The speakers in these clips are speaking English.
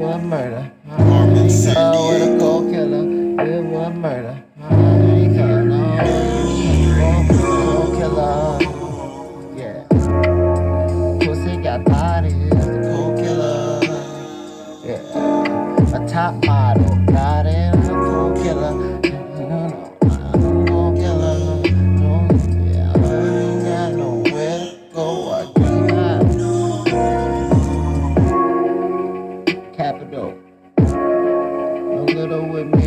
was murder. Carmen, Oh, with a Sandiego. cold killer. It was murder. I ain't care, no. Cold killer. Yeah. Pussy got bodies. The cold killer. Yeah. A top model. Got it. A cold killer. Cold killer. No, yeah. I ain't got nowhere to go. I can't. Capital. A little with me.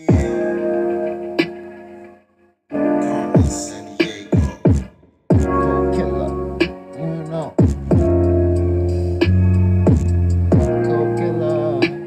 Carmen, Sandiego. Cold killer. You know. Cold killer.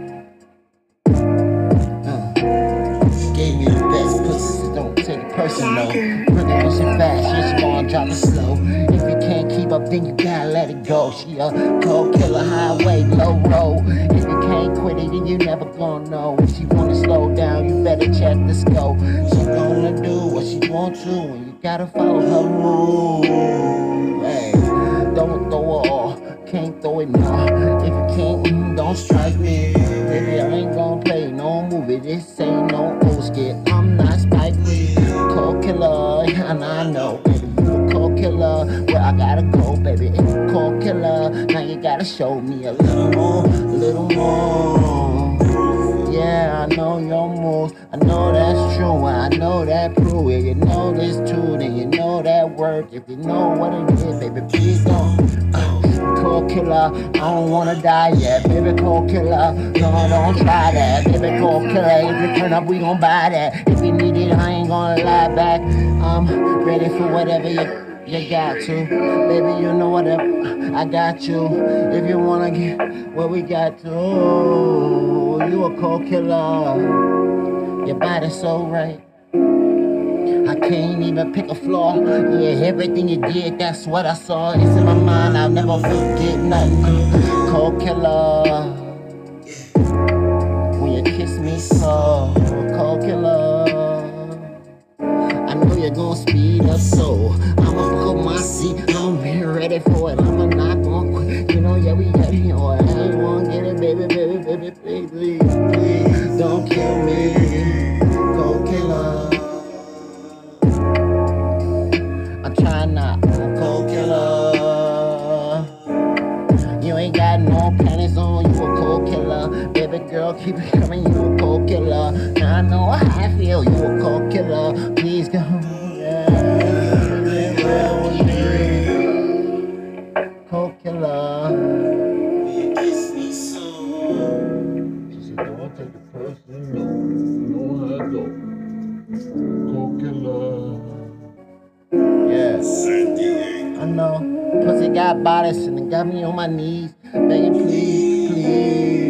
Gave me the best pussy, so don't take it personal. Bring it shit fast, yeah, she gon' drop it slow. If you can't keep up, then you gotta let it go. She a cold killer, highway, low road. If you can't quit it, then you never gonna know. If she wanna slow down, you better check the scope. She gonna do what she want to, and you gotta follow her rules. Hey, don't throw it all, can't throw it no. If you can't, don't strike me. Baby, I ain't gon' play no movie. This ain't no old skit. I'm not Spike Lee. Cold killer, and I know, baby, you a cold killer. Where I gotta go, baby, it's a cold killer. Now you gotta show me a little more, a little more. Yeah, I know your moves. I know that's true. I know that prove it. You know this too, then you know that work. If you know what it is, baby, please don't. Cold killer, I don't wanna die yet. Baby, cold killer, no, don't try that. Baby, cold killer, if you turn up, we gon' buy that. If you need it, I ain't gonna lie back. I'm ready for whatever you got to. Baby, you know whatever, I got you. If you wanna get what we got to, you a cold killer. Your body's so right. I can't even pick a flaw. Yeah, everything you did, that's what I saw. It's in my mind, I'll never forget nothing. Cold killer. When you kiss me so, cold killer. I know you're gonna speed up, so I'ma put my seat. I'm be ready for it. I'ma not gonna quit. You know, yeah, we got it. Oh, I ain't wanna get it, baby, baby, baby, please, please, please. Don't kill me, cold killer. I'm trying not, I'm cold killer. You ain't got no panties on, you a cold killer. Baby girl, keep it coming, you a cold killer. Now I know how I feel, you a cold killer. Please go, yeah, cold killer. You kiss me so. She said, don't take it personal, you know how it go. Cold killer. Yes. Sandiego. I know. Pussy got bodies and it got me on my knees. Begging, please, please.